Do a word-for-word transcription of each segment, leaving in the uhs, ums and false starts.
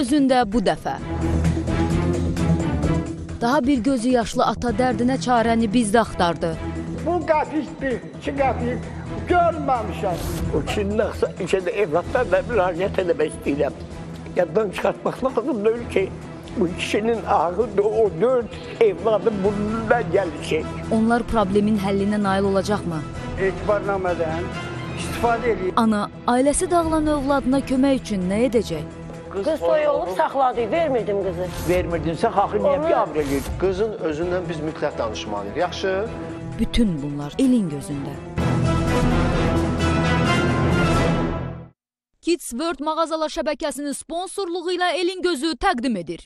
gözündə bu dəfə. Daha bir gözü yaşlı ata dərdinə çarəni bizdə axtardı. Bu qəpikdir, iki qəpik görməmişəm. O kişinin içində evlatlarla müraciət eləmək istəyirəm. Yaddan çıxartmaq lazımdır ki, bu kişinin ağı o dörd evladı burnundan gəlir. Onlar problemin həllinə nail olacaqmı? Etibarnamədən istifadə edir. Ana, ailəsi dağılan övladına kömək üçün nə edəcək? Qız soy olub saxladı, vermirdim qızı. Vermirdinsə, xalqı niyə biabr edir? Qızın özündən biz mütləq danışmalıyıq. Yaxşı? Bütün bunlar elin gözündə. Kids World mağazalar şəbəkəsinin sponsorluğu ilə Elin Gözü təqdim edir.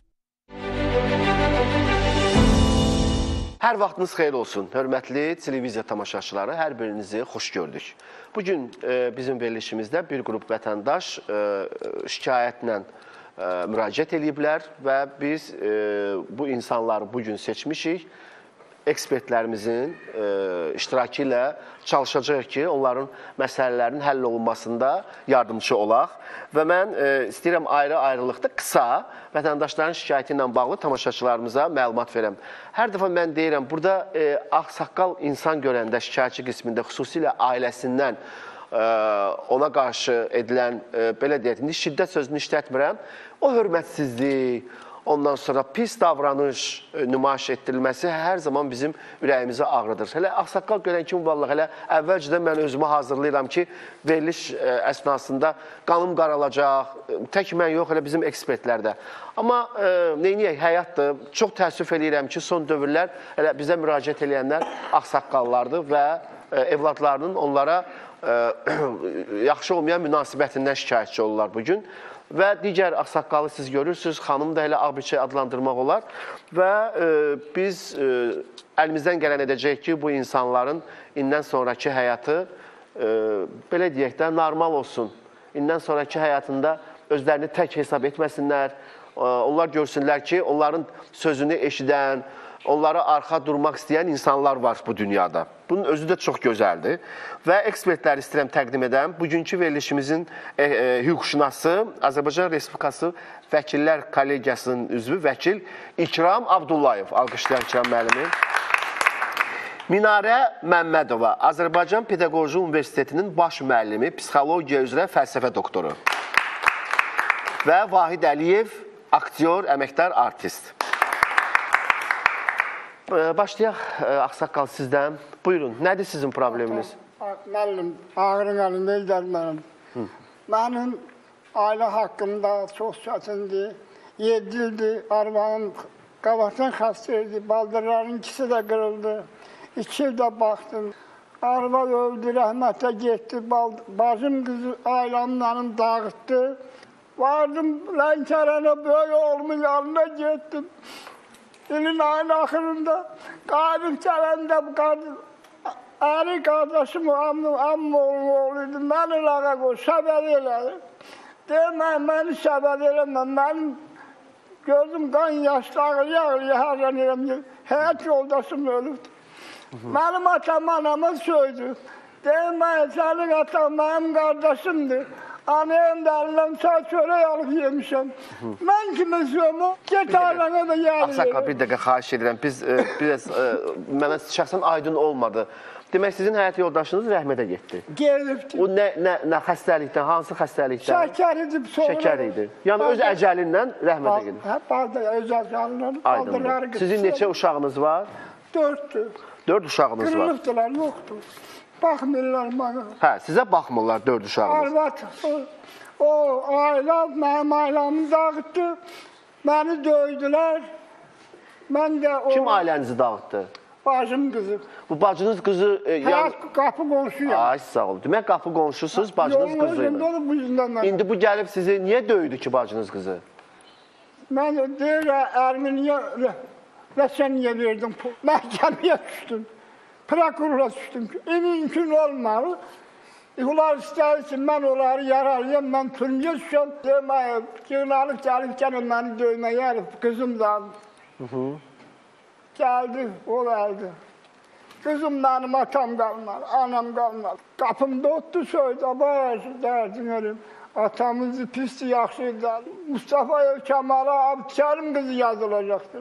Hər vaxtınız xeyir olsun, hörmətli televiziya tamaşaçıları, hər birinizi xoş gördük. Bugün e, bizim verilişimizdə bir qrup vətəndaş e, şikayətlə e, müraciət ediblər və biz e, bu insanları bugün seçmişik. Ekspertlərimizin e, iştirakı ilə çalışacaq ki, onların məsələlərinin həll olunmasında yardımcı olaq. Və mən e, istəyirəm ayrı-ayrılıqda qısa vətəndaşların şikayəti ilə bağlı tamaşaçılarımıza məlumat verəm. Hər dəfə mən deyirəm, burada e, ağsaqqal insan görəndə şikayətçi qismində xüsusilə ailəsindən e, ona qarşı edilən, e, belə deyək, şiddət sözünü işlətmirəm, o hörmətsizlik, ondan sonra pis davranış nümayiş etdirilməsi hər zaman bizim ürəyimizi ağrıdır. Hələ ağsaqqal görən kimi vallahi hələ əvvəlcədən mən özümü hazırlayıram ki, veriliş əsnasında qanım qaralacaq, tək mən yox, hələ bizim ekspertlərdə. Amma e, neyniyək, həyatdır. Çox təəssüf eləyirəm ki, son dövrlər hələ bizə müraciət edənlər ağsaqqallardır və e, evladlarının onlara e, yaxşı olmayan münasibətindən şikayətçi olurlar bugün. Və digər ağsaqqalı siz görürsünüz, xanım da elə ağbirçək adlandırmaq olar. Və e, biz e, əlimizdən gələn edəcəyik ki, bu insanların indən sonraki həyatı, e, belə deyək də, normal olsun. İndən sonraki həyatında özlərini tək hesab etməsinlər. E, onlar görsünlər ki, onların sözünü eşidən, onlara arxa durmaq istəyən insanlar var bu dünyada. Bunun özü də çox gözəldir. Və ekspertləri istəyirəm təqdim edəm. Bugünkü verilişimizin e, e, hüquqşünası, Azərbaycan Respublikası Vəkillər Kollegiyasının üzvü vəkil İkram Abdullayev. Alqışlayan İkram müəllimi. Minarə Məmmədova, Azərbaycan Pedaqoji Universitetinin baş müəllimi, psixologiya üzrə fəlsəfə doktoru. Və Vahid Əliyev, aktyor, əməkdar, artist. Başlayaq, ağsaqqal sizdən. Buyurun, nədir sizin probleminiz? Müəllim, ağrın əlində eldən mənim ailə haqqımda çox çətindir. yeddi ildir, arvanın qabaqdan xəstəydi, baldırların ikisi də qırıldı. İki ildə baxdım. Arva öldü, rəhmətə getdi, bacım qızı ailəmlərim dağıtdı. Vardım, Lənkərənə böyük oğlumun yanına getdim. İlin ayın axırında qayıdıb gələndə əri qardaşım, amma oğlum oğluydu, məni lağa qoy, səbəb elədi. Deyəm, məni səbəb eləmə, mənim gözüm qan yaşlı ağrıya ağrıya hərdən eləm, həyat yoldaşım ölübdür. Mənim atam anama söydü. Deyəm, sənin atam mənim qardaşımdır. Anayım dərindən çay çörək alıb yemişəm. Mən kimin söymü? Get ailənə də gəlir. Ağsaqqal, bir dəqiqə xahiş edirəm. Biz biraz, mənə şəxsən aydın olmadı. Demək, sizin həyat yoldaşınız rəhmətə getdi. Gelibdir. O nə xəstəlikdən, hansı xəstəlikdən? Şəkər idib sonra. Şəkər idi. Yəni öz əcəlindən rəhmətə gedib. Hə, balda, öz əcəlindən. Aydındır. Sizin neçə uşağınız var? Dörddür. Dörd uşağınız var. Qırılıbdılar, yoxdur. Baxmırlar mənə. Hə, sizə baxmırlar dörd uşağınız. Arvat, o ailə, mənim ailəmi dağıtdı. Məni döydülər. Mən də o... Kim ailənizi dağıtdı? Bacım qızı. Bu bacınız qızı... Hə, qapı qonşuyam. Ay, sağ olun. Demək, qapı qonşusuz, bacınız qızı ilə. İndi bu gəlib sizi niyə döydü ki, bacınız qızı? Mən deyirəm, Ermeniyə vəsəniyə verdim. Məhkəməyə düşdüm. Prokurora düşdüm ki, mümkün olmalı. Onlar istəyir ki, mən onları yaralayam, mən türmüyə düşəm. Demək, yığınalıb gəlib gəlib məni döyməyə, qızım da. Gəldi, o gəldi. Qızım mənim atam qalmalı, anam qalmalı. Qapımda otdu söydü, bayası dərdin ölüm. Atamızı pisti yaxşıydı. Mustafa Kemal'a Abdülkerim kızı yazılacaktı.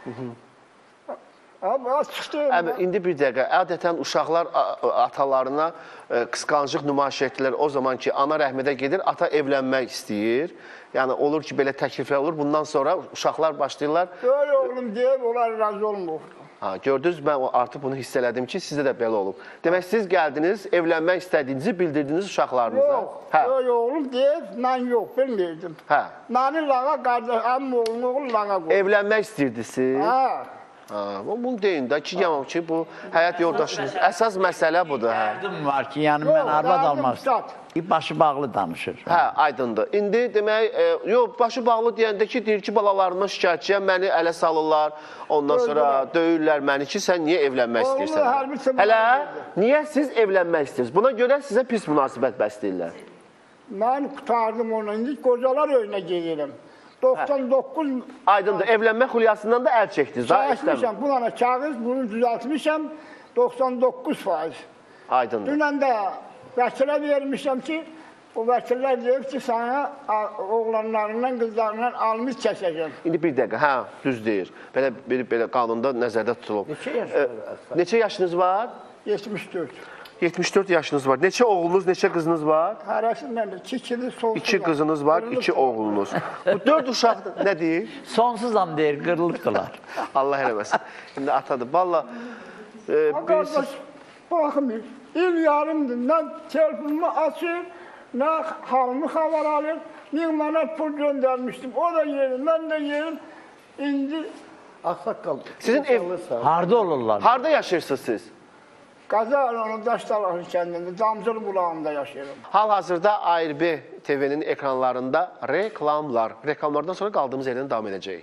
Abi açıq deyil. Əmi, indi bir dəqiqə, adətən uşaqlar a- atalarına e, qısqancıq nümayiş etdilər. O zaman ki, ana rəhmədə gedir, ata evlənmək istəyir. Yəni, olur ki, belə təkliflər olur. Bundan sonra uşaqlar başlayırlar. Öyle oğlum deyip onlar razı olmuyor. Ha, gördünüz, mən o- artıq bunu hiss elədim ki, sizdə də belə olub. Demək, siz gəldiniz, evlənmək istədiyinizi bildirdiniz uşaqlarınıza. Yok, Hə, öyle oğlum deyip ben yok bilmirdim. hə. Nani lağa kardeş, amma oğlum oğul lağa koy. Evlənmək istəyirdiniz. Ha. Ha, bunu deyin də ki, yamam ki, bu həyat yoldaşınız. Əsas məsələ budur. Hə. Dərdim var ki, yəni Yox, mən arvad dərdim almaq stat. istəyirəm. Başı bağlı danışır. Hə, aydındır. İndi demək, e, yox, başı bağlı deyəndə ki, deyir ki, balalarımdan şikayətçiyəm, məni ələ salırlar, ondan sonra döyürlər məni ki, sən niyə evlənmək Oğlum, istəyirsən? hərbi sınır Hələ, verdi. niyə siz evlənmək istəyirsiniz? Buna görə sizə pis münasibət bəsləyirlər. Ben kurtardım onu. İndi kocalar önüne gelirim. doksan dokuz Aydındır, evlənmə xulyasından da əl çəkdiniz. Daha istəmir. çalışmışam. Buna kağız, bunu düzeltmişim. doksan dokuz faiz. Aydındır. Dünən də vəkilə vermişəm ki, o vəkillər deyir ki, sana a- oğlanlarından, qızlarından almış çəkəcəm. İndi bir dəqiqə, hə, düz deyir. Belə, belə, belə qanunda nəzərdə tutulub. Neçə yaş E, var? Neçə yaşınız var? yetmiş dörd. yetmiş dörd yaşınız var. Neçə oğlunuz, neçə qızınız var? Hərəsindən də iki kili solsu İki qızınız var, iki oğlunuz. Bu dörd uşaq nə deyir? Sonsuzam deyir, qırılıbdılar. Allah eləməsin. İndi atadır. Valla e, Qardaş, birisi... baxmır. İl yarımdır. Nə telefonumu açır, nə halımı xəbər alır. Min manat pul göndərmişdim. O da yerim, mən də yerim. İndi Aksaqqal. Sizin ev Harda olurlar? harda yaşayırsınız siz? Qaza onun Daşdalahı kəndində, Damcılı bulağında yaşayıram. Hal-hazırda A R B T V-nin ekranlarında reklamlar. Reklamlardan sonra qaldığımız yerdən davam edəcəyik.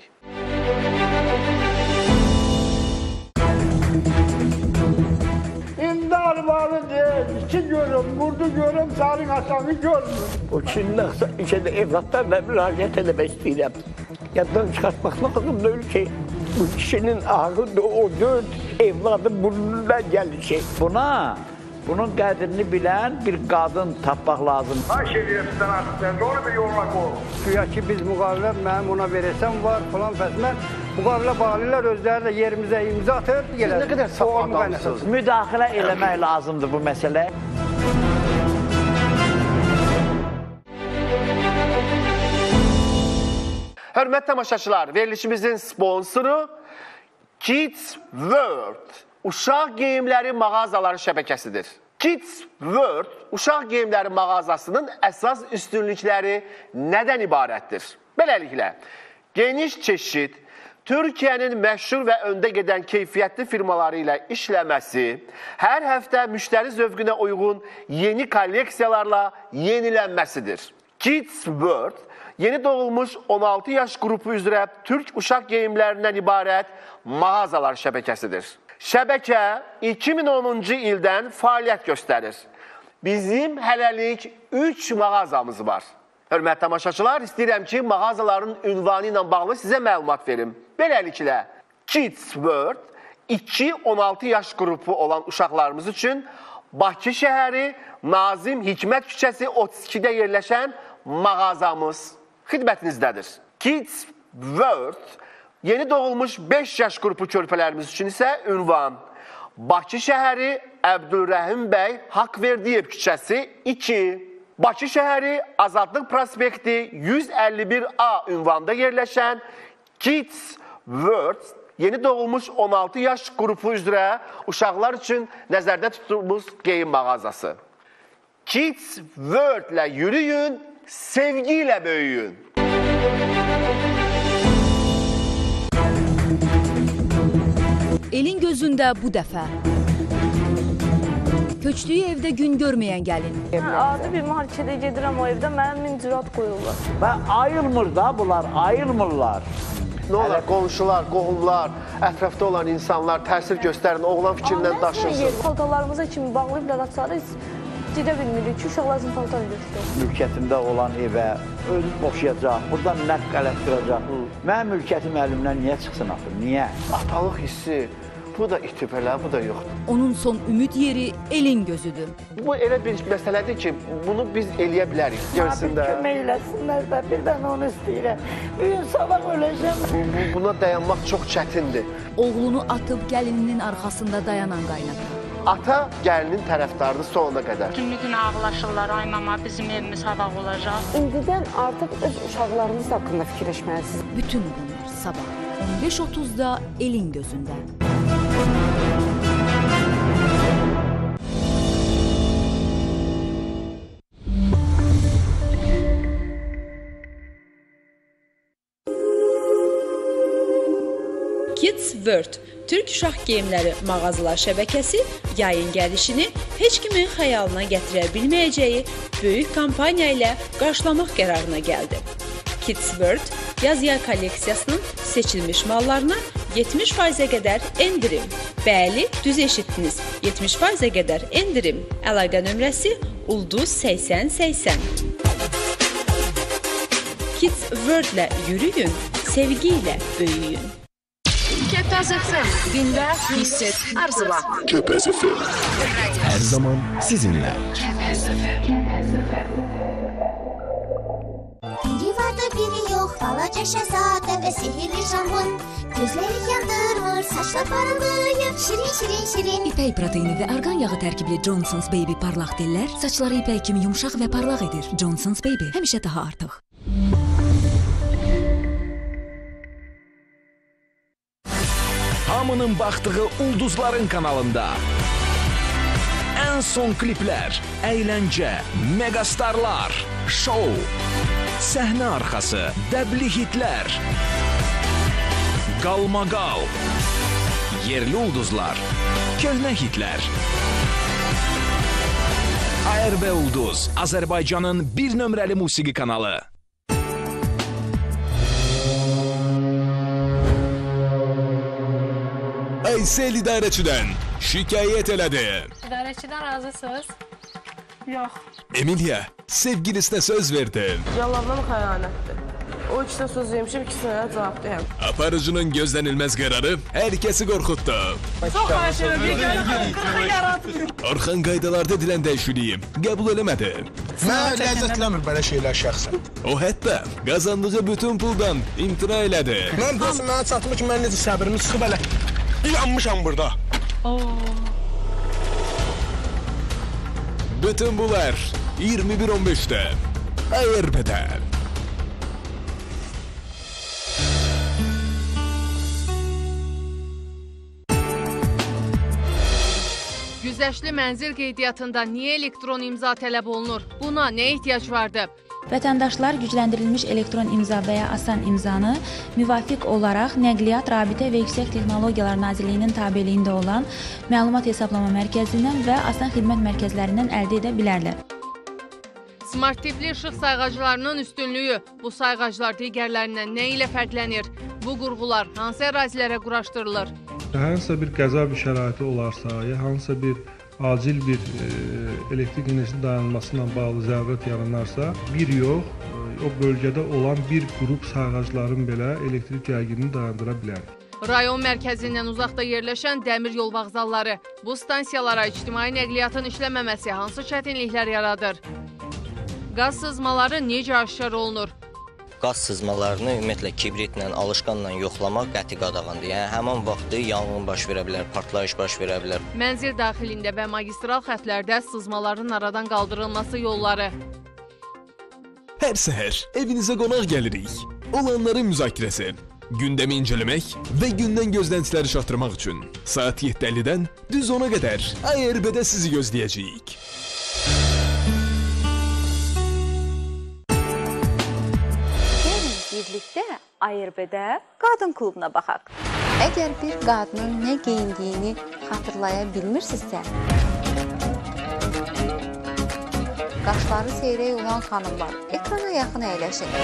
İndi arvadı deyil, iki görüm, vurdu görüm, sarın aşağı görmür. O Çinli içədə evlatlarla müraciət eləmək istəyirəm. Yaddan çıxartmaq lazımdır ki, bu kişinin ağı o dörd evladı burnundan gəlir ki. Buna, bunun qədrini bilən bir qadın tapmaq lazım. Xahiş edirəm sizdən artıq, sən doğru bir yoluna qoyun. Güya ki biz müqavilə, mənim ona verəsəm var falan fəsmən. Müqavilə bağlılar özləri də yerimizə imza atır. Siz nə qədər saf adamsınız. Müdaxilə eləmək lazımdır bu məsələ. Hörmətli tamaşaçılar, verilişimizin sponsoru Kids World. Uşaq geyimləri mağazaları şəbəkəsidir. Kids World uşaq geyimləri mağazasının əsas üstünlükləri nədən ibarətdir? Beləliklə, geniş çeşid, Türkiyənin məşhur və öndə gedən keyfiyyətli firmaları ilə işləməsi, hər həftə müştəri zövqünə uyğun yeni kolleksiyalarla yenilənməsidir. Kids World, yeni doğulmuş on altı yaş qrupu üzrə Türk uşaq geyimlərindən ibarət mağazalar şəbəkəsidir. Şəbəkə iki min onuncu ildən fəaliyyət göstərir. Bizim hələlik üç mağazamız var. Hörmətli tamaşaçılar, istəyirəm ki, mağazaların ünvanı ilə bağlı sizə məlumat verim. Beləliklə, Kids World iki on altı yaş qrupu olan uşaqlarımız üçün Bakı şəhəri Nazim Hikmət küçəsi otuz ikidə yerləşən mağazamız xidmətinizdədir. Kids World yeni doğulmuş beş yaş qrupu körpələrimiz üçün isə ünvan Bakı şəhəri Əbdülrəhim bəy Haqverdiyev küçəsi iki. Bakı şəhəri Azadlıq prospekti yüz əlli bir A ünvanda yerləşən Kids World yeni doğulmuş on altı yaş qrupu üzrə uşaqlar üçün nəzərdə tutduğumuz geyim mağazası. Kids World ilə yürüyün, sevgi ilə böyüyün. Elin gözündə bu dəfə. Köçdüyü evdə gün görməyən gəlin. Adi bir markete gedirəm o evdə, mənim min cürat qoyurlar. Və ayılmır da bunlar, ayılmırlar. Nə olar, qonşular, qohumlar, ətrafda olan insanlar təsir göstərin, oğlan fikrindən daşınsın. Paltalarımıza kimi bağlayıblar açarı, heç gedə bilmirik ki, uşaqlar bizim paltar götürür. Mülkiyyətində olan evə özü boşayacaq, buradan nəqq ələtdirəcək. Mənim mülkiyyətim əlimdən niyə çıxsın axı, niyə? Atalıq hissi, Bu da itib elə, bu da yoxdur. Onun son ümid yeri elin gözüdür. Bu elə bir məsələdir ki, bunu biz eləyə bilərik. Görsün də. Kömək eləsinlər də, bir dənə onu istəyirəm. Bir gün sabah öləcəm. Bu, buna dayanmaq çox çətindir. Oğlunu atıb gəlininin arxasında dayanan qaynata. Ata gəlinin tərəfdardır sonuna qədər. Günlük-gün ağlaşırlar, ay mama bizim evimiz hava olacaq. İndidən artıq öz uşaqlarınız haqqında fikirləşməlisiniz. Bütün bunlar sabah on beş otuzda elin gözündə. Kids World Türk uşaq geyimləri mağazalar şəbəkəsi yayın gəlişini heç kimin xəyalına gətirə bilməyəcəyi böyük kampaniya ilə qarşılamaq qərarına gəldi. Kids World yaz yay kolleksiyasının seçilmiş mallarına yetmiş faizə qədər endirim. Bəli, düz eşitdiniz. yetmiş faizə qədər endirim. Əlaqə nömrəsi ulduz səksən səksən. Kids World ilə yürüyün, sevgi ilə böyüyün. Kepez F M, dinle, hisset, arzula. Kepez F M. Her zaman sizinle. Kepez F M. Biri vardı biri yok, balaca şehzade ve sihirli şamın. Gözleri yandırmır, saçlar parıldayır, şirin şirin şirin. İpək proteini və argan yağı tərkibli Johnson's Baby parlaq tellər saçları ipək kimi yumşaq və parlaq edir. Johnson's Baby həmişə daha artıq. Hamının baxdığı Ulduzların kanalında ən son kliplər, əyləncə, megastarlar, şou, səhnə arxası, dəbli hitlər, qalmaqal, yerli ulduzlar, köhnə hitlər. A R B Ulduz, Azərbaycanın bir nömrəli musiqi kanalı. Aysel idarəçidən şikayət elədi. İdarəçidən razısınız? Yox. Emilia, sevgilisine söz verdi. Yalandan xəyanətdir. O ikisine söz vermişim, ikisine de cavabdayım. Aparıcının gözlənilməz qərarı herkesi korkuttu. Çox xahiş edirəm, qırğı yaratmıyor. Orxan qaydalarda dilən dəyişiliyim, qəbul eləmədi. Mən ləzzətləmir belə şeylər şəxsən. O hətta qazandığı bütün puldan imtina elədi. Mən pulsum mənə çatmır ki, mən necə səbrimi sıxıb elə yanmışam burada. Bütün bunlar iyirmi bir on beşdə A R B'də. Güzəştli mənzil qeydiyyatında niyə elektron imza tələb olunur? Buna nə ehtiyac vardı? Vətəndaşlar gücləndirilmiş elektron imza və ya asan imzanı müvafiq olaraq Nəqliyyat, Rabitə və Yüksək Texnologiyalar Nazirliyinin tabeliyində olan Məlumat Hesablama Mərkəzindən və Asan Xidmət Mərkəzlərindən əldə edə bilərlər. Smart tipli işıq sayğaclarının üstünlüyü. Bu sayğaclar digərlərindən nə ilə fərqlənir? Bu qurğular hansı ərazilərə quraşdırılır? Hansısa bir qəza bir şəraiti olarsa, ya hansısa bir acil bir e, elektrik enerjisinin dayanmasıyla bağlı zərurət yaranarsa, bir yox, e, o bölgədə olan bir qrup sayğacların belə elektrik gərginliğini dayandıra bilər. Rayon mərkəzindən uzaqda yerləşən dəmir yol vağzalları. Bu stansiyalara ictimai nəqliyyatın işləməməsi hansı çətinliklər yaradır? Qaz sızmaları necə aşkar olunur? Qaz sızmalarını ümumiyyətlə kibritlə, alışqanla yoxlamaq qəti qadağandır. Yəni həmin vaxtı yanğın baş verə bilər, partlayış baş verə bilər. Mənzil daxilində və magistral xətlərdə sızmaların aradan qaldırılması yolları. Hər səhər evinizə qonaq gəlirik. Olanların müzakirəsi, gündəmi incələmək və gündən gözləntiləri çatdırmaq üçün saat yeddi əllidən düz ona qədər A R B'də sizi gözləyəcəyik. Birlikdə A R B-də qadın klubuna baxaq. Əgər bir qadının nə geyindiyini xatırlaya bilmirsinizsə, qaşları seyrək olan xanımlar ekrana yaxın əyləşin.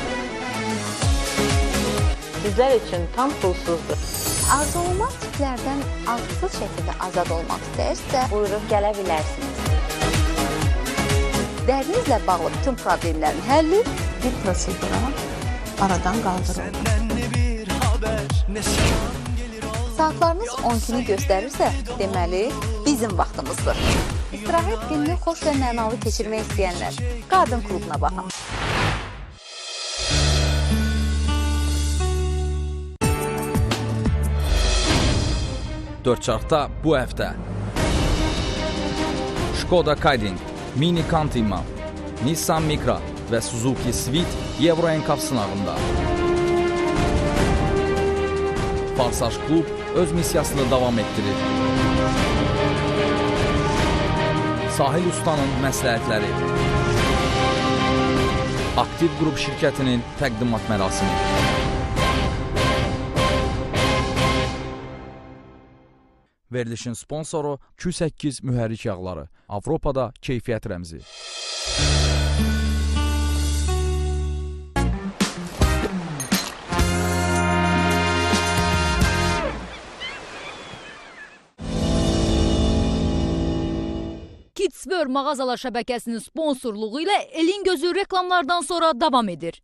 Sizlər üçün tam pulsuzdur. Arzuolunmaz tiplərdən arzunsuz şəkildə azad olmaq istəyirsə, buyurub gələ bilərsiniz. Dərinizlə bağlı bütün problemlərin həlli bir prosedura aradan qaldırılır. Saatlarınız on kimi göstərirsə, deməli, bizim vaxtımızdır. İstirahət gününü xoş və mənalı keçirmək istəyənlər, Qadın klubuna baxın. dörd çarxda bu həftə Skoda Kayding, Mini Countryman, Nissan Micra və Suzuki Swift Euro N C A P sınağında. Farsaj Klub öz missiyasını davam etdirir. Sahil Ustanın məsləhətləri. Aktiv Qrup şirkətinin təqdimat mərasimi. Verilişin sponsoru Q səkkiz mühərrik yağları. Avropada keyfiyyət rəmzi. Kidswear mağazalar şəbəkəsinin sponsorluğu ilə Elin Gözü reklamlardan sonra davam edir.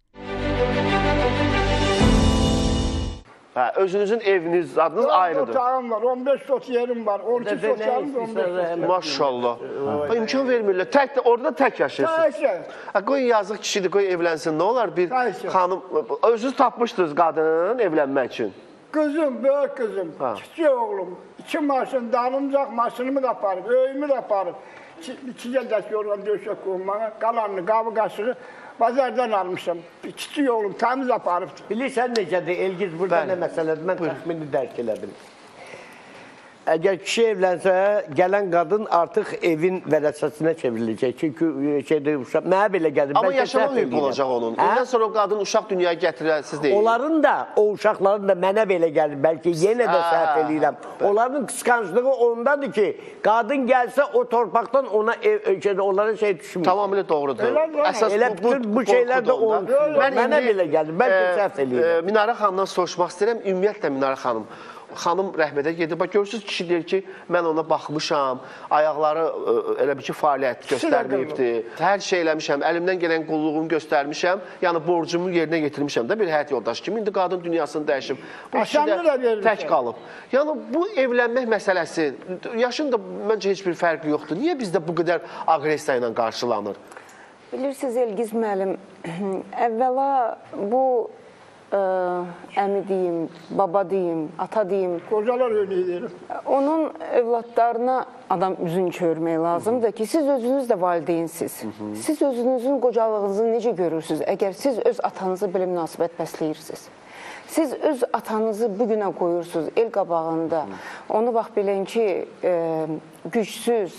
Hə, özünüzün eviniz, adınız ayrıdır. Otağım var, on beş sot yerim var, on iki otağım var, on beş sot. Maşallah. İmkan vermirlər. Tək, orada tək yaşayırsınız. Tək. Qoyun yazıq kişidir, qoyun evlənsin. Nə olar bir xanım, özünüz tapmışdınız qadın evlənmək üçün. Kızım, böyük kızım, kiçik oğlum, iki maşın, dalımcaq maşınımı da aparıb, öyümü de aparıb. İki gəldəki oradan döşək qoymağa, qalanını, qabı qaşığı bazardan almışam. Kiçik oğlum, təmiz aparıb. Bilirsən necədir, Elgiz burada nə məsələdir, mən təxmini dərk elədim. Əgər kişi evlənsə, gələn qadın artıq evin vərəsəsinə çevriləcək. Çünki şeydə uşaq, mənə belə gəlir. Amma yaşamaq hüquq olacaq onun. Ondan sonra o qadın uşaq dünyaya gətirər, siz deyil. Onların da, o uşaqların da mənə belə gəlir. Bəlkə yenə də səhv eləyirəm. Onların qısqanclığı ondadır ki, qadın gəlsə o torpaqdan ona ev, onlara şey düşmür. Tamamilə doğrudur. Elə bu şeylər də olur. Mənə belə gəlir. Bəlkə səhv eləyirəm. Minarə xanımdan soruşmaq istəyirəm. Ümumiyyətlə Minarə xanım. Xanım rəhmətə gedir. Bax, görürsünüz, kişi deyir ki, mən ona baxmışam, ayaqları elə bir ki, fəaliyyət göstərməyibdir. Hər şey eləmişəm, əlimdən gələn qulluğumu göstərmişəm, yəni borcumu yerinə getirmişəm də bir həyat yoldaşı kimi. İndi qadın dünyasını dəyişib. Bu kişi də tək qalıb. Yəni, bu evlənmək məsələsi, yaşın da məncə heç bir fərqi yoxdur. Niyə bizdə bu qədər aqresiya ilə qarşılanır? Bilirsiniz, Elgiz müəllim, əvvəla bu əmi deyim, baba deyim, ata deyim. Qocalar öyleydir. Onun övladlarına adam üzün çörmək lazımdır ki, siz özünüz də valideynsiniz. Siz özünüzün qocalığınızı necə görürsünüz? Əgər siz öz atanızı belə münasibət bəsləyirsiniz. Siz öz atanızı bugünə qoyursunuz el qabağında. Onu bax bilin ki, gücsüz,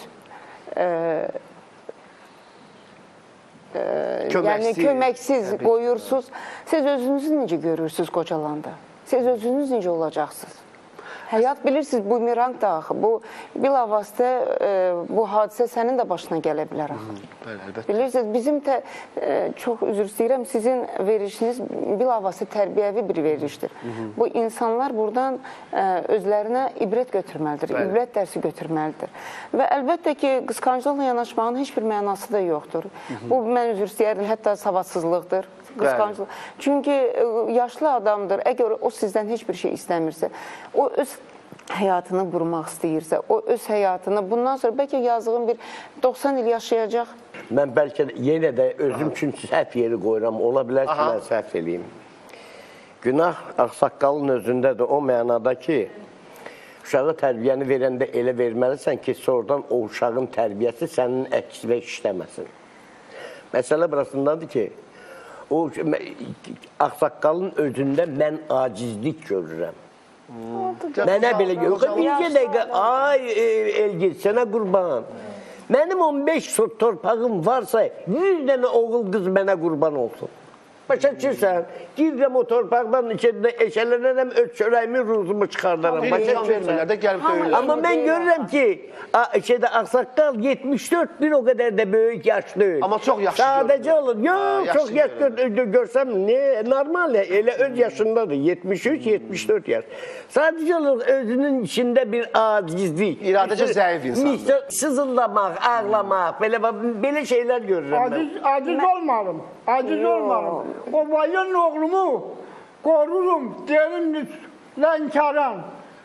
yəni köməksiz qoyursunuz. Siz özünüzü necə görürsünüz qocalanda? Siz özünüz necə olacaqsınız? Həyat bilirsiniz, bu bumerang da axı. Bu bilavasitə bu hadisə sənin də başına gələ bilər axı. Bilirsiniz, bizim də çox üzr istəyirəm, sizin verişiniz bilavasitə tərbiyəvi bir verişdir. Bu insanlar buradan özlərinə ibrət götürməlidir, ibrət dərsi götürməlidir. Və əlbəttə ki, qısqanclıqla yanaşmağın heç bir mənası da yoxdur. Bu, mən üzr istəyərdim, hətta savadsızlıqdır. Qısqanclıq. Çünki yaşlı adamdır, əgər o sizdən heç bir şey istəmirsə, o öz həyatını qurmaq istəyirsə, o öz həyatını, bundan sonra bəlkə yazığın bir doxsan il yaşayacaq. Mən bəlkə yenə də özüm üçün səhv yeri qoyuram, ola bilər ki, mən səhv eləyim. Günah ağsaqqalın özündədir, o mənada ki, uşağı tərbiyəni verəndə elə verməlisən ki, sonradan o uşağın tərbiyəsi sənin əksinə işləməsin. Məsələ burasındadır ki, o ağsaqqalın özündə mən acizlik görürəm. Mənə belə görürəm. Bir dəqiqə, ay Elgiz, sənə qurban. Mənim on beş sot torpağım varsa, yüz dənə oğul qız mənə qurban olsun. Başa düşürsən, girirəm o torpaqdan içində eşələnərəm, öz çörəyimin ruzumu çıxardaram. Amma mən görürəm ki, ağsaqqal yetmiş dörd bir o qədər də böyük yaş deyil. Amma çox yaxşı görürəm. Sadəcə olur. Yox, çox yaş görsəm, normal, elə öz yaşındadır. yetmiş üç yetmiş dörd yaş. Sadəcə olur, özünün içində bir acizlik. İradəcə zəif insandır. Sızıllamaq, ağlamaq, belə şeylər görürəm mən. Aciz olmalım, aciz olmalım. O vayan oğlumu korurum, derim lənkaran.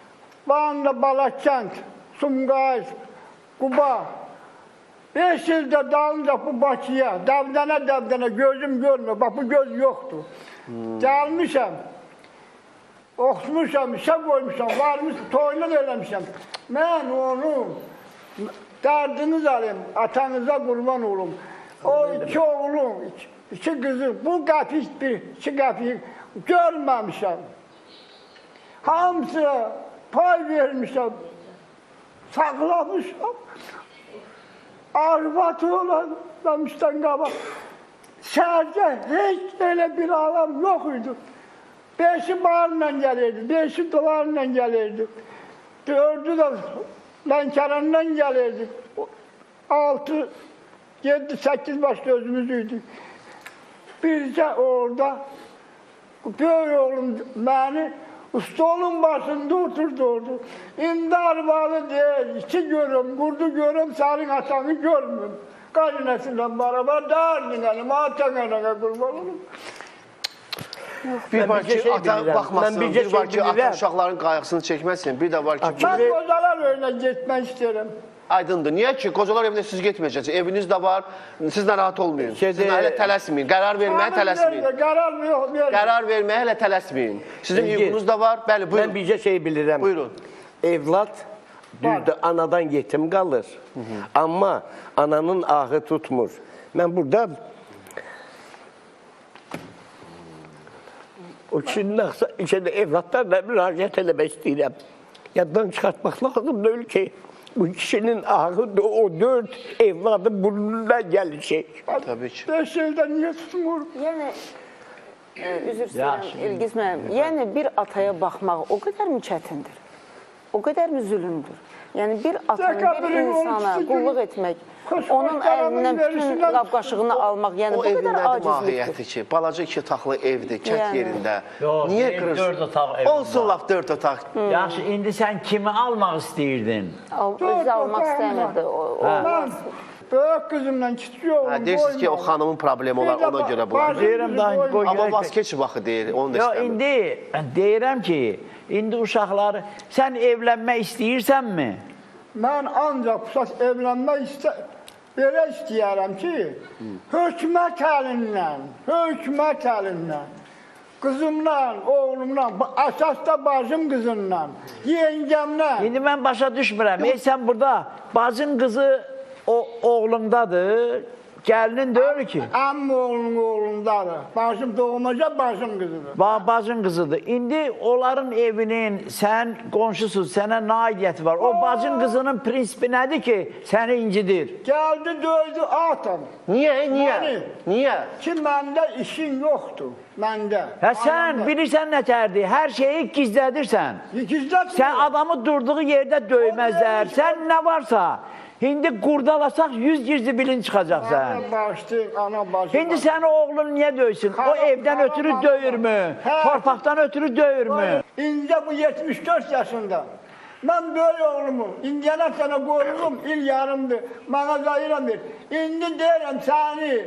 Vanlı, Balakent, Sumqayıt, Quba. Beş ildə dalınca bu Bakıya, dəvdənə dəvdənə gözüm görmür. Bax, bu göz yoxdur. Gəlmişəm, oxumuşam, işə qoymuşam, varmışam, toyunu eləmişəm. Mən onu dərdiniz alayım, atanıza qurban olum. O iki oğlum, iki, iki kızım, bu qəpik bir, iki qəpik görməmişəm. Hamısına pay vermişəm, saxlamışam. Arvatı olamışdan qabaq. Şəhərdə heç elə bir adam yox idi. Beşi barla gəlirdi, beşi dolarla gəlirdi. Dördü də Lənkərandan gəlirdi. Altı, yedi, səkkiz baş gözümüz idi. Bircə orada böyük oğlum məni stolun başında oturdu. İndi arvalı deyil, iki görüm, kurdu görüm, senin atanı görmüm. Qaynəsindən beraber derdin elim, atan anana kurban olum. Bir var ki, ata baxmasın, bir var ki, ata uşaqların qayğısını çəkməsin, bir də var ki... Mən qocalar önə getmək istəyirəm. Aydındır. Niyə ki? Qocalar evində siz getməyəcəksiniz. Eviniz də var. Siz narahat olmayın. Siz hələ tələsməyin. Qərar verməyə tələsməyin. Qərar verməyə. Qərar verməyə hələ tələsməyin. Sizin hüququnuz da var. Bəli, buyurun. Mən bircə şey bilirəm. Buyurun. Evlad düzdür, anadan yetim qalır. Amma ananın ahı tutmur. Mən burada o kişinin evladlarla müraciət eləmək istəyirəm. Yaddan çıxartmaq lazım deyil ki, bu kişinin ahı, o dörd evladı bununla gəlişək. Təbii ki. Beş ildə niyə tutmur? Yəni, üzr istəyirəm, İlgiz mənim. Yəni, bir ataya baxmaq o qədər mi çətindir? O qədər mi zülümdür? Yəni, bir atanın, bir insana qulluq etmək, onun əlindən bütün qab-qaşığını almaq, yəni bu qədər acizlikdir. O evin nədir mahiyyəti ki? Balaca iki otaqlı evdir, kənd yerində. Niyə qırırsın? Olsun laf dörd otaq. Yaxşı, indi sən kimi almaq istəyirdin? Özü almaq istəmirdi. Mən böyük qızımla kiçik oğlum. Deyirsiniz ki, o xanımın problemi olar, ona görə bu. Amma vaskeç vaxtı deyir, onu da istəmir. İndi deyirəm ki, indi uşaqları, sən evlənmək istəyirsənmi? Mən ancaq evlənmək istəyirəm. Belə istəyərəm ki, hökumət əlindən, hökumət əlindən, qızımla, oğlumla, əsas da bacım qızımla, yengəmlə. İndi mən başa düşmürəm, ey sən burada bacın qızı oğlumdadır, gəlinin deyil ki. Əmm oğlunun oğlundadır, bacım doğmaca bacım qızıdır. Bacın qızıdır. İndi onların evinin, sən qonşusuz, sənə nə aidiyyəti var? O bacın qızının prinsipi nədir ki, səni incidir? Gəldi, döydü, atam. Niyə, niyə? Niyə? Ki, məndə işin yoxdur, məndə. Hə, sən bilirsən nətərdir, hər şeyi gizlədirsən. Gizlədirsən. Sən adamı durduğu yerdə döyməzlər, sən nə varsa, İndi qurdalasaq yüz gizli bilin çıxacaq sən. Ana başlayın, ana başlayın. İndi səni oğlun niyə döysün? O evdən ötürü döyürmü? Torpaqdan ötürü döyürmü? İndi bu yetmiş dörd yaşında. Mən böyle oğlumu, indiyana sana qoyulum, il yarımdır, bana zayıramdır. İndi deyirəm səni,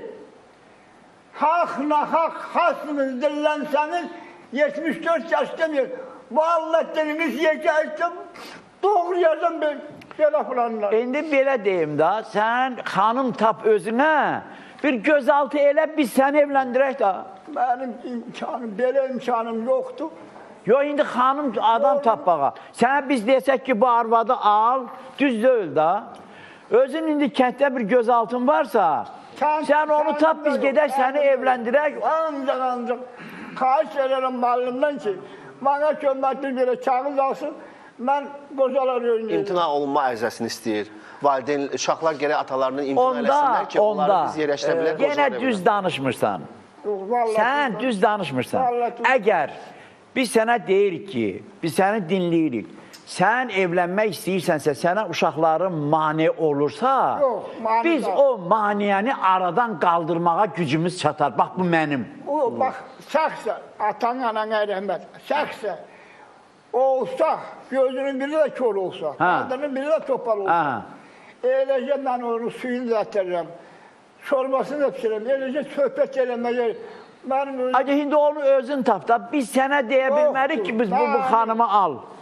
haq naxaq, hasınız, dillənsəniz, yetmiş dörd yaşdadır. Vallahi diliniz yekəydim, doğrayacam ben. İndi belə deyim da, sən xanım tap özünə, bir gözaltı elə, biz səni evləndirək da. Mənim imkanım, belə imkanım yoxdur. Yox, indi xanım adam tapmağa. Sənə biz desək ki, bu arvadı al, düz deyil da. Özün indi kənddə bir gözaltın varsa, sən onu tap, biz gedək səni evləndirək. Ancaq, ancaq, xahiş edirəm müəllimdən ki, bana köməkli belə kağız alsın. Mən qocalar öyrənirəm. İmtina olunma ərizəsini istəyir. Valideyn, uşaqlar gərək atalarının imtina eləsinlər ki, onları biz yerləşdirə bilər qocalar evləndirə. Yenə düz danışmırsan. Sən düz danışmırsan. Əgər biz sənə deyirik ki, biz səni dinləyirik, sən evlənmək istəyirsənsə, sənə uşaqların mane olursa, biz o maniyəni aradan qaldırmağa gücümüz çatar. Bax, bu mənim. Bax, şəxsə, atan, anana rəhmət, şəxsə, olsa, gözünün biri də kör olsa, qadının biri də topal olsa, eləcə mən onu suyunu da ətərirəm, çorbasını da pişirəm, eləcə söhbət eləməyə. Hadi, indi onu özün tap da, biz sənə deyə bilmərik ki, biz bu xanımı al.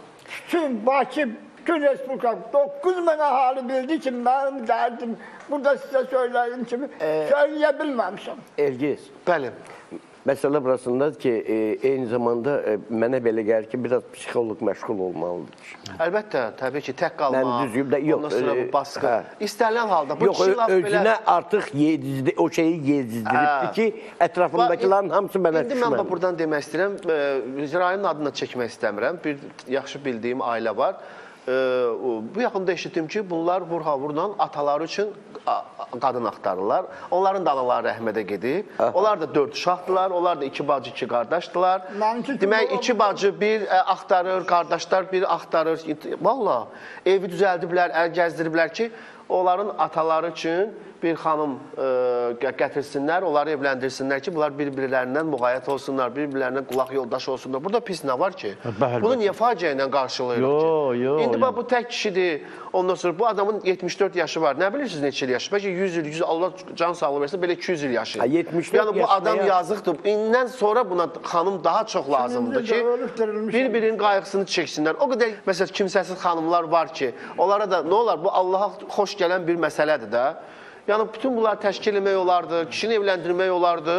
bütün Bakı, bütün Respublika dokuz min ahali bildiği için benim derdim burada size söylediğim kimi Ee, söyleyebilmemişim. Elgiz. Bəli. Məsələ burasındadır ki, e, eyni zamanda e, mənə belə gəlir ki, biraz psixoloq məşğul olmalıdır. Əlbəttə, təbii ki, tək qalmaq, Mən düzgün də yox. ondan sonra bu baskı. Hə. İstənilən halda bu Yox, kişi laf özünə belə... artıq yedizdi, o şeyi yedizdiribdi Hə. ki, ətrafındakilərin hamısı mənə İndi mən düşmən. bax buradan demək istəyirəm, e, Rayonun adını çəkmək istəmirəm. Bir yaxşı bildiyim ailə var. E, o, bu yaxında eşitdim ki, bunlar vurha-vurla ataları üçün a, qadın axtarırlar. Onların da anaları rəhmədə gedib. Onlar da dörd uşaqdılar, onlar da iki bacı, iki qardaşdılar. Demək, iki bacı bir ə, axtarır, qardaşlar bir axtarır. Valla, evi düzəldiblər, əl gəzdiriblər ki, onların ataları üçün bir xanım ə, gətirsinlər, onları evləndirsinlər ki, bunlar bir-birlərindən müğayət olsunlar, bir-birlərindən qulaq yoldaş olsunlar. Burada pis nə var ki? Bəli. Bunu niyə faciə ilə qarşılayırıq Yo, ki? yo, İndi yo. bax, bu tək kişidir. Ondan sonra bu adamın yetmiş dörd yaşı var. Nə bilirsiniz neçə il yaşı? Bəlkə yüz il, yüz Allah can sağlığı versin, belə iki yüz il yaşı. Ha, yetmiş dörd yəni bu yaşında adam ya. yazıqdır. İndən sonra buna xanım daha çox lazımdır ki, bir-birinin qayğısını çəksinlər. O qədər məsələn kimsəsiz xanımlar var ki, onlara da nə olar? Bu Allaha xoş gələn bir məsələdir də. Yəni bütün bunları təşkil etmək olardı, kişini evləndirmək olardı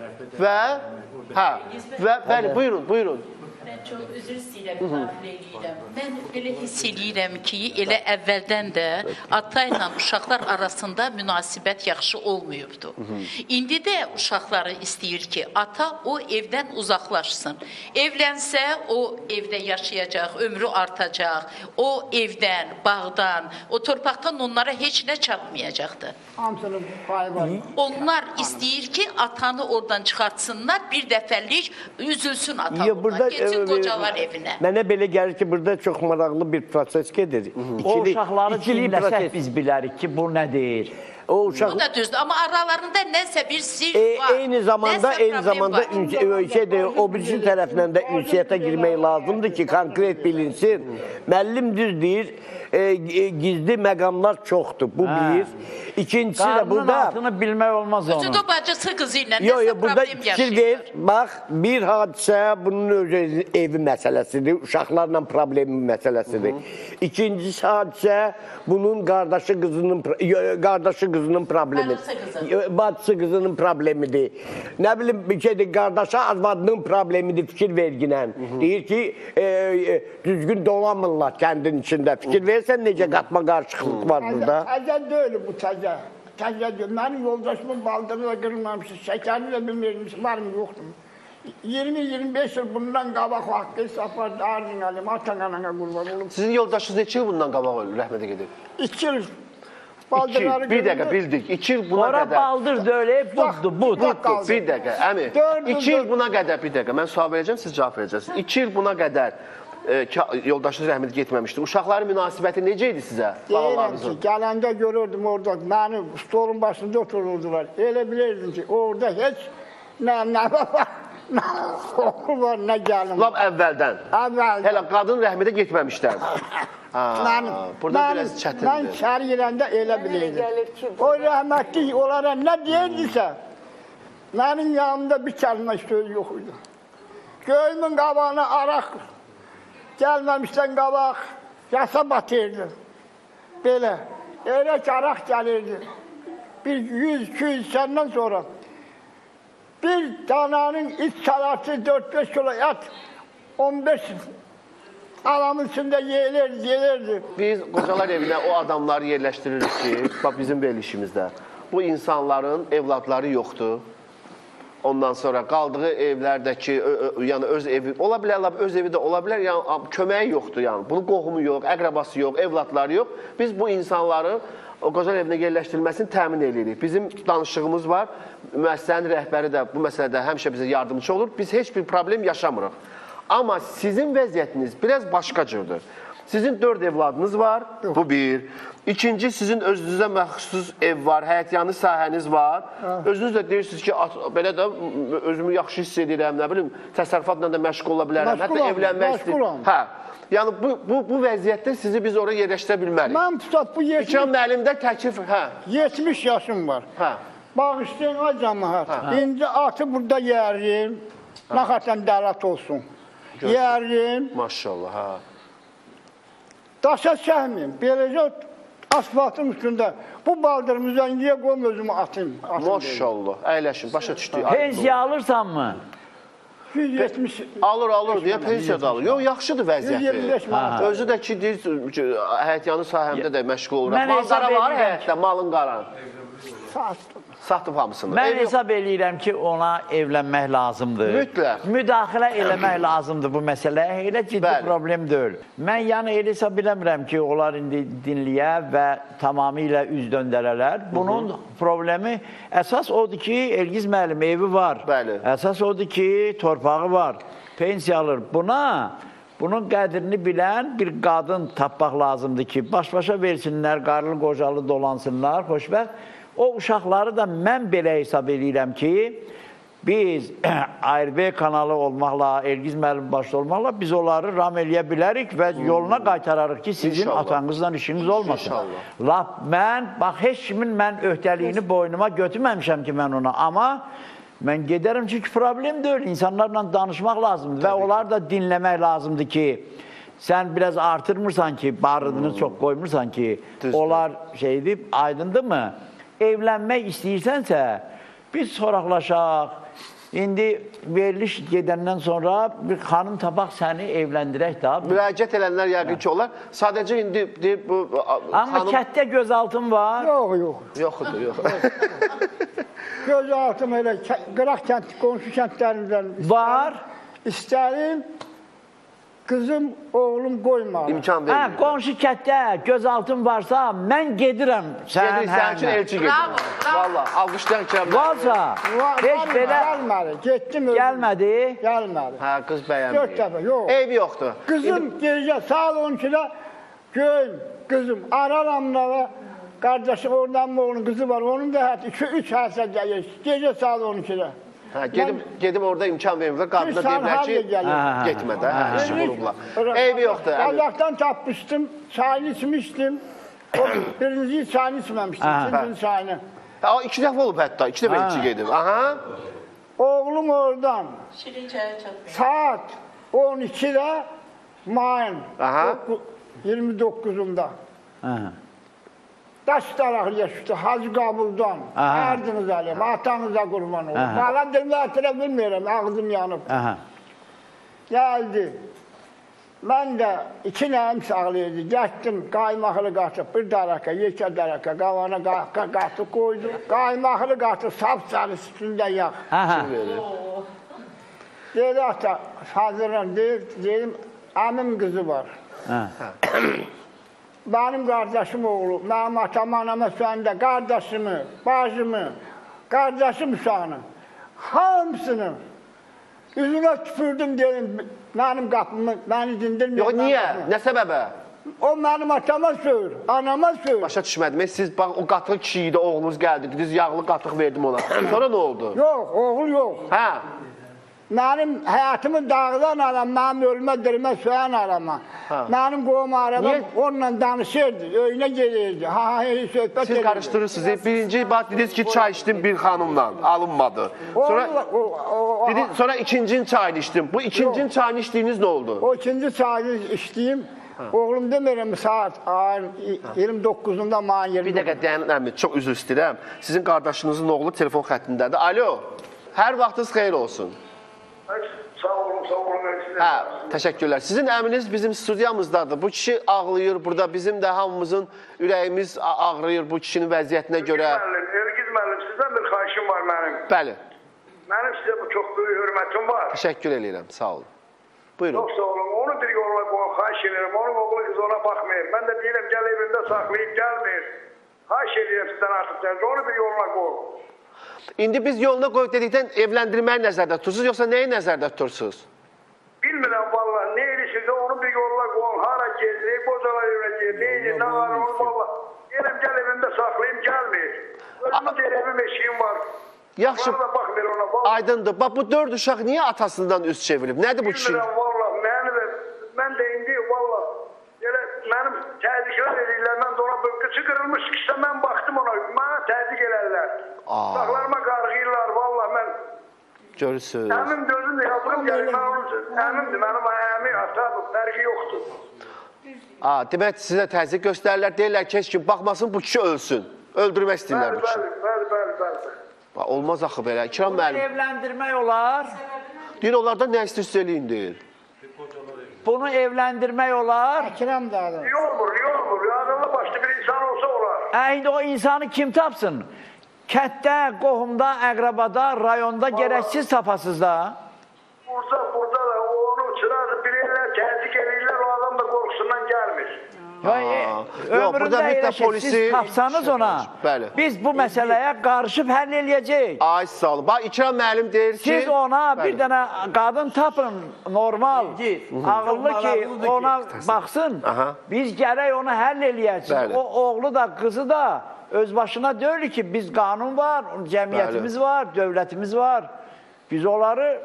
və hə və bəli, buyurun, buyurun. Mən çox üzr istəyirəm, müdaxilə edirəm. Mən belə hiss edirəm ki, elə əvvəldən də ata ilə uşaqlar arasında münasibət yaxşı olmayıbdı. İndi də uşaqları istəyir ki, ata o evdən uzaqlaşsın. Evlənsə, o evdə yaşayacaq, ömrü artacaq. O evdən, bağdan, o torpaqdan onlara heç nə çatmayacaqdır. Hamısının payı var. Onlar istəyir ki, atanı oradan çıxartsınlar, bir dəfəlik üzülsün ata Ya, burada, oradan, geçsin e, qocalar evinə. Mənə belə gəlir ki, burada çox maraqlı bir proses gedir. O uşaqları dinləsək biz bilərik ki, bu nə deyir? O uşaq Bu da düzdür, amma aralarında nəsə bir sir E, var. eyni zamanda nəsə eyni problem zamanda var. ünsi- şeydir, o birisi tərəfindən də ünsiyyətə girmək lazımdır ki, konkret bilinsin. Müəllim düz deyir, e, e, gizli məqamlar çoxdur. Bu bir. İkincisi də Qarnının burada altını bilmək olmaz onun. Vücudu bacısı qızı ilə Yox, nəsə yox, burada problem fikir yaşayır. ver. Bax, bir hadisə bunun öz evi məsələsidir, uşaqlarla problemi məsələsidir. İkincisi hadisə bunun qardaşı qızının yo, qardaşı qızının problemi. Yo, Bacısı qızının problemidir. Nə bilim bir şeydir, qardaşı arvadının problemidir fikir verginən. Deyir ki, e, e, düzgün dolanmırlar kəndin içində. Fikir versən necə qatma qarşılıqlıq var burada. Təzə deyil bu təzə. Təzə deyil. Mənim yoldaşımın baldırı da qırılmamışdı, şəkərini də bilmirmiş, var mı, yoxdur mu? iyirmi iyirmi beş yıl bundan qabaq haqqı hesablar darın alim, atan-anana qurban olum. Sizin yoldaşınız neçə il bundan qabaq ölür, rəhmətə gedib? İki yıl. İki, bir dəqiqə bildik. İki il buna Ora qədər. baldır döyülüb, buddur, bud. Buddur, bir dəqiqə, əmi. İki il buna qədər, bir dəqiqə, mən sual verəcəm, siz cavab verəcəksiniz. İki il buna qədər e, yoldaşınız rəhmətə getməmişdi. Uşaqların münasibəti necə idi sizə? Deyirəm ki, gələndə görürdüm orada, məni stolun başında otururdular. Elə bilirdim ki, orada heç nə, nə var, nə oğul var, nə gəlin var. Lap əvvəldən. Əvvəldən. Hələ qadın rəhmətə getməmişlər. Mənim, burada mənim, biraz çətindir. mən şəhər yerəndə elə bilirdim. O rəhmətli onlara nə deyirdisə, mənim yanımda bir kəlmə söz yox idi. Göyümün qabağına araq, gəlməmişdən qabaq, yasa batırdı. Belə, elə ki araq gəlirdi. Bir yüz iki yüz səndən sonra bir dananın iç salatı dörd beş kilo et, on beş adamın üstündə yeyilirdi, yeyilirdi. Biz qocalar evinə o adamları yerləşdiririk ki, bax bizim verilişimizdə, bu insanların evladları yoxdur. Ondan sonra qaldığı evlərdəki, yəni öz evi, ola bilər, öz evi də ola bilər, yəni köməyi yoxdur, yəni. Bunun qohumu yox, əqrabası yox, evladları yox. Biz bu insanların o qocalar evinə yerləşdirilməsini təmin edirik. Bizim danışığımız var, müəssisənin rəhbəri də bu məsələdə həmişə bizə yardımcı olur. Biz heç bir problem yaşamırıq. Amma sizin vəziyyətiniz biraz başqa cürdür. Sizin dörd evladınız var, bu bir. İkinci, sizin özünüzə məxsus ev var, həyətyanı sahəniz var. Özünüz də deyirsiniz ki, belə də özümü yaxşı hiss edirəm, nə bilim, təsərrüfatla da məşğul ola bilərəm, hətta evlənmək istəyirəm. Hə, yəni bu, bu, bu vəziyyətdə sizi biz oraya yerləşdirə bilmərik. Mən tutaq bu yetmiş... İkram müəllimdə təklif, hə. yetmiş yaşım var. Hə. Bağışlayın, ay cəmaət. İndi atı burada yerim, nə xətən dələt olsun. Yerim. Maşallah, hə. daşa səhmiyim. Beləcə asfaltın üstündə bu baldırımızdan niyə qoyum özümü atayım? Maşallah, əyləşin, başa düşdük. Pensiya alırsan mı? yüz yetmiş Alır, alır deyə pensiya da alır. Yox, yaxşıdır vəziyyəti. yüz yirmi beş manat. Özü də ki, deyir, həyətyanı sahəmdə də məşğul olur. Mən Mal hesab qara var edirəm həyətdə, malın qaran. Satdım. Satıb hamısını. Mən hesab eləyirəm ki, ona evlənmək lazımdır. Mütləq. Müdaxilə eləmək lazımdır bu məsələyə. Elə ciddi Bəli. problem deyil. Mən yəni elə hesab eləmirəm ki, onlar indi dinləyə və tamamilə üz döndərələr. Bunun problemi əsas odur ki, Elgiz müəllim evi var. Bəli. Əsas odur ki, torpağı var. Pensiya alır. Buna bunun qədrini bilən bir qadın tapmaq lazımdır ki, baş-başa versinlər, qarlı qocalı dolansınlar, xoşbəxt. O uşaqları da mən belə hesab edirəm ki, biz A R B kanalı olmaqla, Elgiz müəllim başda olmaqla biz onları ram eləyə bilərik və yoluna qaytararıq ki, sizin İnşallah. atanızdan işiniz olmasın. İnşallah. Laf mən, bax, heç kimin mən öhdəliyini boynuma götürməmişəm ki, mən ona. Amma mən gedərəm çünki problem deyil. İnsanlarla danışmaq lazımdır və onlar da dinləmək lazımdır ki, sən biraz artırmırsan ki, barıdını çox qoymursan ki, onlar şeydir, aydındır mı? Evlənmək istəyirsənsə, biz soraqlaşaq. İndi veriliş gedəndən sonra bir xanım tapaq səni evləndirək də. Müraciət edənlər yəqin ki, olar. Sadəcə indi deyib bu... Amma kətdə gözaltın var. Yox, yox. Yoxdur, yox. Gözaltım elə qıraq kənd, qonşu kəndlərimizdən var. İstərim, qızım, oğlum qoymalı. İmkan verir. Hə, qonşu kətdə gözaltın varsa, mən gedirəm. Gedir, sən üçün elçi gedir. Bravo, bravo. Valla, alqışlayan kirəmlər. Varsa, heç belə... Gəlmədi, getdim özüm. Gəlmədi. Gəlmədi. Hə, qız Dörd bəyənməyir. dəfə, yox. Eybi yoxdur. Qızım gecə saat on ikidə göyüm, qızım, araramla və qardaşım oradan mı onun qızı var, onun da hətta iki üç həsə gəlir, gecə saat on ikidə. Hə, gedim, gedim orada imkan verirlər, qadına deyirlər ki, getmə də, hə, işi vurublar. Eybi yoxdur. Qazaqdan tapmışdım, çayını içmişdim. O birinci çayını içməmişdim, ikinci çayını. Hə, iki dəfə olub hətta, iki dəfə içi gedib. Aha. Oğlum oradan Şirincəyə çatmıyor. saat on ikidə mayın Aha. iyirmi doqquzunda. Aha. Daş daraqlıya düşdü, Hacı Qabuldan. Ərdiniz ələm, atanıza qurban olun. Aha. Bana dilmə ətirə bilmirəm, ağzım yanıb. Aha. Gəldi. Mən də iki nəyim sağlayırdı. Getdim, qaymaqlı qatıb, bir daraka, yekə daraka, qavana qatıb qoydu. Qaymaqlı qatıb, sap-sarı üstündə yağ. Aha. Dedi, ata, hazırlan, dedim, əmim qızı var. Aha. Benim kardeşim oğlu, benim atam, anama söndə, kardeşimi, bacımı, kardeşim uşağını, hamısını üzünə tüpürdüm dedim, benim qapımı, beni dindirmiyor. Yox, niyə? Nə səbəbə? O benim atama söür, anama söür. Başa düşmədim. Siz bax, o qatıq kişi idi, oğlunuz gəldi, dediniz, yağlı qatıq verdim ona. Sonra nə oldu? Yox, oğul yox. Hə. Benim hayatımı dağıdan adam, benim ölme dirime söyleyen adama. Benim qoğum arabam onunla danışırdı, öyle gelirdi. Ha ha ha söhbət Siz edirdi. karıştırırsınız. Birinci bax dediniz ki, çay içdim bir xanımla, alınmadı. Sonra, O- o- o- dedi, sonra ikincinin çayını içdim. Bu ikincinin çayını içdiyiniz nə oldu? O ikinci çayını içdiyim, oğlum demirəm saat ayın iyirmi doqquzunda mayın Bir yirmi dəqiqə dayanın, çox üzr istəyirəm. Sizin qardaşınızın oğlu telefon xəttindədir. Alo, hər vaxtınız xeyir olsun. Sağ olun, sağ olun. Hə, təşəkkürlər. Sizin əminiz bizim studiyamızdadır. Bu kişi ağlayır burada. Bizim də hamımızın ürəyimiz ağrıyır bu kişinin vəziyyətinə görə. Elgiz müəllim, sizdən bir xahişim var mənim. Bəli. Mənim sizə bu çox böyük hörmətim var. Təşəkkür edirəm, sağ olun. Buyurun. Çox sağ olun. Onu bir yolla qoyun, xahiş edirəm. Onun oğlu qız ona baxmayır. Mən də deyirəm, gəl evində saxlayıb gəlmir. Xahiş edirəm sizdən artıq dərəcə. Onu bir yolla qoyun. İndi biz yoluna qoyub dedikdən evləndirməyi nəzərdə tutursunuz, yoxsa nəyi nəzərdə tutursunuz? Bilmirəm valla, ne edirsiniz onu bir yolla qoyun. Hara gezir, qocalar evine gelir, neydi, ne var onu valla. Deyirəm, gəl evində saxlayayım, gəlmir. Özümün deyir, evim eşiğim var. Yaxşı, Bana da baxmır ona, valla. aydındır. Bax, bu dörd uşaq niyə atasından üz çevirib? Nədir bu kişi? Bilmirəm valla, məni də, mən də indi valla, elə mənim təzyiqlər edirlər, mən də ona bir qıçı qırılmış ki, mən baxdım ona, mənə təzyiq elərlər. Uşaqlarıma qarğıyırlar, valla mən... Görürsünüz. Əmim gözümdə yazığım gəlir, mən onun əmimdir, mənim əmi, atadır, fərqi yoxdur. Aa, demək sizə təzyiq göstərirlər, deyirlər ki, heç kim baxmasın, bu kişi ölsün. Öldürmək istəyirlər bu kişi. Bəli, bəli, bəli. Olmaz axı belə. İkram müəllim. Bunu evləndirmək olar. Deyir, onlardan nə istəyirsə eləyin, deyir. Bunu evləndirmək olar. İkram da adam. Niyə olmur, niyə olmur? Ağıllı başlı bir insan olsa olar. Əyində o insanı kim tapsın? Kətdə, qohumda, əqrabada, rayonda gərəksiz tapasız da. Burada, burada da onu çırar, bilirlər, təzik edirlər, o adam da qorxusundan gəlmir. Ömründə elə ki, siz tapsanız ona, biz bu məsələyə qarışıb həll eləyəcək. Ay, sağ olun. Bax, İkram müəllim deyir ki... Siz ona bir dənə qadın tapın, normal, ağıllı ki, ona baxsın. Biz gərək onu həll eləyəcək. O oğlu da, qızı da öz başına deyil ki, biz qanun var, cəmiyyətimiz var, dövlətimiz var. Biz onları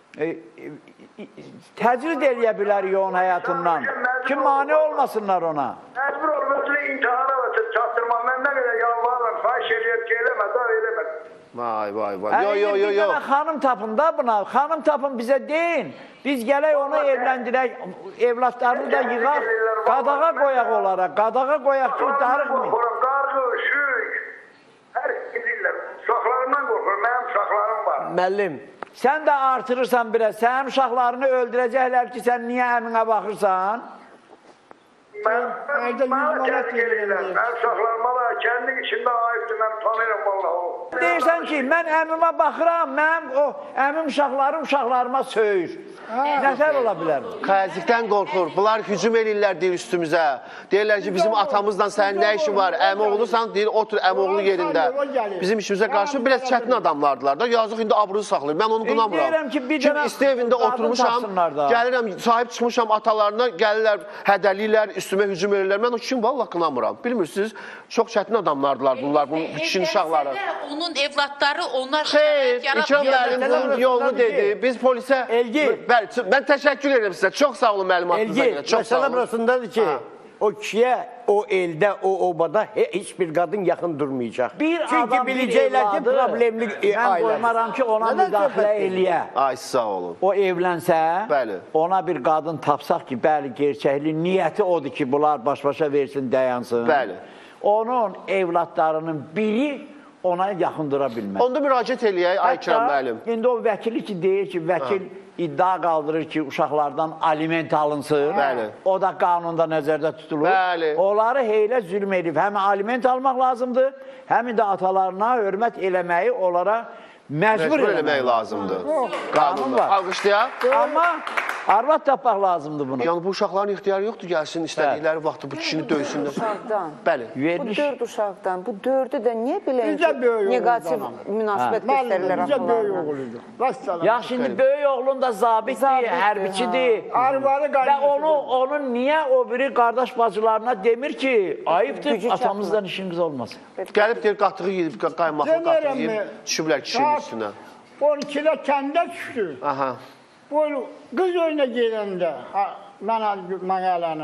təcrid eləyə bilərik onun həyatından. Kim mane olmasınlar ona. Məcbur olub özünü intihara çatdırma. Mən nə qədər yalvarıram, xahiş eləyəm ki, eləmə, da eləmə. Vay, vay, vay. Yo, yo, yo, yo. Bir dənə xanım tapın da buna. Xanım tapın bizə deyin. Biz gələk onu evləndirək, evlatlarını da yığaq, qadağa qoyaq onlara. Qadağa qoyaq ki, darıqmayın. Qarğı, şük, hər edirlər. Uşaqlarımdan qorxurum, mənim uşaqlarım var. Müəllim, sən də artırırsan biraz. Sənin uşaqlarını öldürəcəklər ki, sən niyə əminə baxırsan? Mən təzik edirlər. Mən uşaqlarıma da kəndin içində ayıbdır, mən tanıyırım vallahi o. Deyirsən ki, mən əmimə baxıram, mənim o əmim uşaqlarım uşaqlarıma söyür. Nətər ola bilər? Xəzikdən qorxur. Bunlar hücum edirlər deyir üstümüzə. Deyirlər ki, bizim atamızla sənin nə işin var? Əmi oğlusan, deyir, otur əmi oğlu yerində. Bizim işimizə qarşı biraz çətin adamlardılar da. Yazıq, indi abruzu saxlayır. Mən onu qınamıram. Kim istə evində oturmuşam, gəlirəm, sahib çıxmışam atalarına, gəlirlər, hədəliyirlər, üstümə hücum edirlər. Mən o kim valla qınamıram. Bilmirsiniz, çox çətin adamlardılar bunlar, bu kişinin uşaqları. Onun evlatları, onlar şəhət yaratmıyor. İkram müəllim bunun yolunu dedi. Biz polisə... Mən təşəkkür edirəm sizə. Çox sağ olun məlumatınıza görə. Çox sağ olun. Məsələ burasındadır ki, o kişiyə, o eldə, o obada heç bir qadın yaxın durmayacaq. Çünki biləcəklər ki, problemli ailədir. Mən qoymaram ki, ona müdaxilə eləyə. Ay, sağ olun. O evlənsə, ona bir qadın tapsaq ki, bəli, gerçəkli niyyəti odur ki, bunlar baş-başa versin, dayansın. Bəli. Onun evlatlarının biri ona yaxın dura bilməz. Onda müraciət eləyək, Ay İkram müəllim. İndi o vəkili ki, deyir ki, vəkil iddia qaldırır ki, uşaqlardan aliment alınsın. O da qanunda nəzərdə tutulur. Onları heylə zülm edib. Həm aliment almaq lazımdır, həm də atalarına hörmət eləməyi onlara məcbur eləmək lazımdır. Qanun var. Alqışlayaq. Amma arvad tapmaq lazımdır bunu. Yəni bu uşaqların ixtiyarı yoxdur, gəlsin istədikləri vaxtı bu kişini döysünlər. Uşaqdan. Bəli. Bu dörd uşaqdan, bu dördü də niyə biləyən negativ münasibət göstərirlər axılarına? Ya şimdi böyük oğlun da zabitdir, hərbiçidir. Və onun niyə o biri qardaş bacılarına demir ki, ayıbdır, atamızdan işiniz olmasın. Gəlib deyir, qatığı yedib, qaymaqlı qatığı yedib, düşüblər kişinin üstünə. on ikidə kəndə düşdü. Aha. Bu qız önünə gələndə, mənəlanı,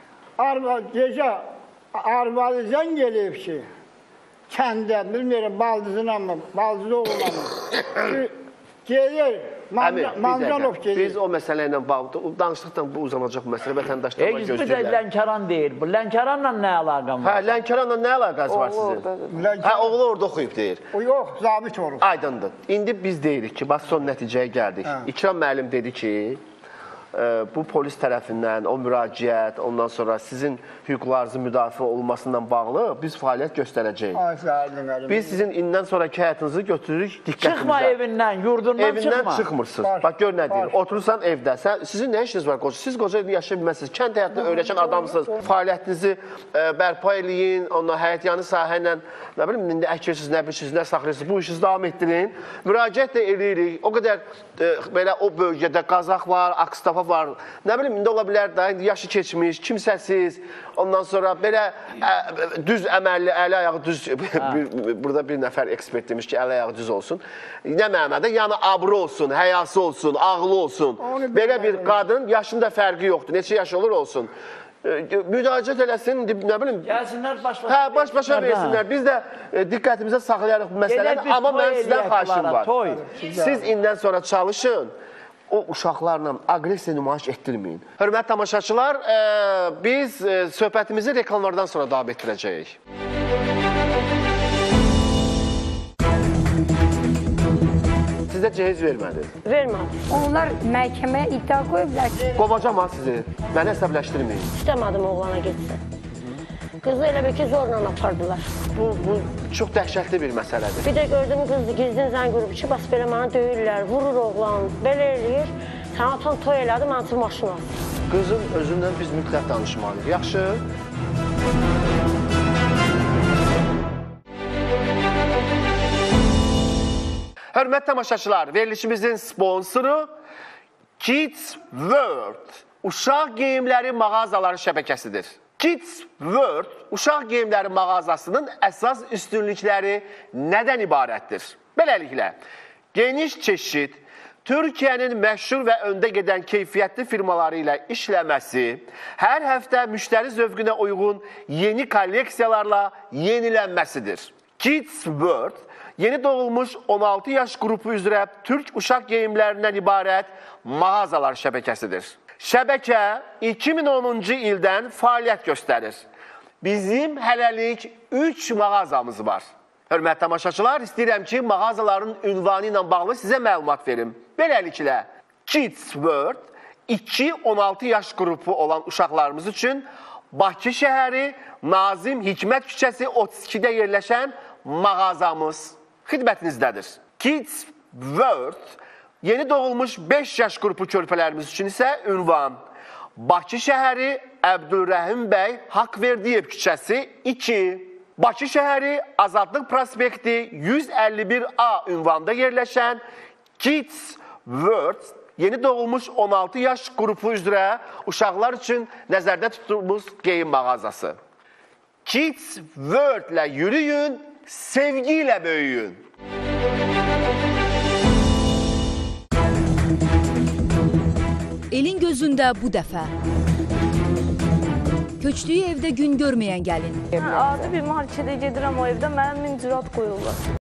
gecə arvadı zəng eləyib ki, kəndə, bilmirəm, baldızına mı, baldızı oğluna mı, gelir, Mancanov gelir. Biz o məsələ ilə bağlı, danışdıqdan bu uzanacaq məsələ, vətəndaşlarına gözləyirlər. Bir də Lənkəran deyir, bu Lənkəranla nə əlaqəm var? Hə, Lənkəranla nə əlaqəsi var sizin? Hə, oğlu orada oxuyub deyir. O yox, zabit olur. Aydındır. İndi biz deyirik ki, bax son nəticəyə gəldik. İkram müəllim dedi ki, bu polis tərəfindən, o müraciət, ondan sonra sizin hüquqlarınızın müdafiə olmasından bağlı biz fəaliyyət göstərəcəyik. Biz sizin indən sonraki həyatınızı götürürük diqqətimizə. Çıxma evindən, yurdundan çıxma. Evindən çıxmırsınız. Bax, gör nə deyir. Oturursan evdə. Sizin nə işiniz var qoca? Siz qoca evdə yaşaya bilməzsiniz. Kənd həyatını öyrəşən adamsınız. Fəaliyyətinizi bərpa eləyin, onunla həyətyanı sahə ilə, nə bilim, indi əkirsiniz, nə bilirsiniz, nə saxlayırsınız. Bu işinizi davam etdirin. Müraciət də eləyirik. O qədər belə o bölgədə Qazaq var, Akstafa var. Nə bilim, indi ola bilər da, indi yaşı keçmiş, kimsəsiz, ondan sonra belə düz əməlli, əli ayağı düz, burada bir nəfər ekspert demiş ki, əli ayağı düz olsun. Nə mənada? Yəni, abru olsun, həyası olsun, ağlı olsun. Belə bir qadın, yaşında fərqi yoxdur, neçə yaş olur olsun. Müdaciət eləsin, nə bilim... Gəlsinlər, baş-başa Hə, baş-başa versinlər. Biz də diqqətimizə saxlayarıq bu məsələni, amma mən sizdən xahişim var. Siz indən sonra çalışın. o uşaqlarla aqressiya nümayiş etdirməyin. Hörmətli tamaşaçılar, e, biz e, söhbətimizi reklamlardan sonra davam etdirəcəyik. Sizə cehiz vermədi? Vermədi. Onlar məhkəməyə iddia qoyublar ki... Qovacam ha sizi, məni əsəbləşdirməyin. İstəmədim oğlana getsin. Qızı elə bir ki, zorla apardılar. Bu, bu çox dəhşətli bir məsələdir. Bir də gördüm qızı gizlin zəng qrubu ki, bas belə mənə döyürlər, vurur oğlan, belə eləyir. Sən atan toy elədi, mən üçün maşın alsın. Qızın özündən biz mütləq danışmalıyıq. Yaxşı? Hörmətli tamaşaçılar, verilişimizin sponsoru Kids World, uşaq geyimləri mağazaları şəbəkəsidir. Kids World, uşaq geyimləri mağazasının əsas üstünlükləri nədən ibarətdir? Beləliklə, geniş çeşid, Türkiyənin məşhur və öndə gedən keyfiyyətli firmaları ilə işləməsi, hər həftə müştəri zövqünə uyğun yeni kolleksiyalarla yenilənməsidir. Kids World, yeni doğulmuş on altı yaş qrupu üzrə Türk uşaq geyimlərindən ibarət mağazalar şəbəkəsidir. Şəbəkə iki min onuncu ildən fəaliyyət göstərir. Bizim hələlik üç mağazamız var. Hörmətli tamaşaçılar, istəyirəm ki, mağazaların ünvanı ilə bağlı sizə məlumat verim. Beləliklə, Kids World iki on altı yaş qrupu olan uşaqlarımız üçün Bakı şəhəri Nazim Hikmət küçəsi otuz ikidə yerləşən mağazamız xidmətinizdədir. Kids World yeni doğulmuş beş yaş qrupu körpələrimiz üçün isə ünvan Bakı şəhəri Əbdülrəhim bəy Haqverdiyev küçəsi iki, Bakı şəhəri Azadlıq prospekti yüz əlli bir A ünvanda yerləşən Kids World yeni doğulmuş on altı yaş qrupu üzrə uşaqlar üçün nəzərdə tutduğumuz geyim mağazası. Kids World ilə yürüyün, sevgi ilə böyüyün. Elin gözündə bu dəfə. Köçdüyü evdə gün görməyən gəlin. Adi bir marketə gedirəm, o evdə mənim min cürat qoyurlar.